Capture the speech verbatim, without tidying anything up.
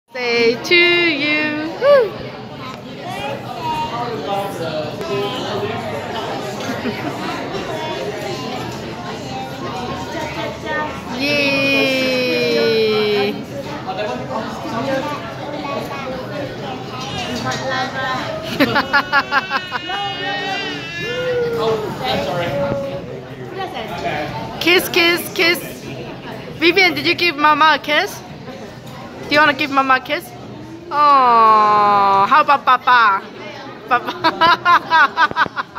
Say to you. Woo. Yay! Kiss, kiss, kiss. Vivian, did you give Mama a kiss? Do you want to give Mama a kiss? Oh, how about Papa? Papa.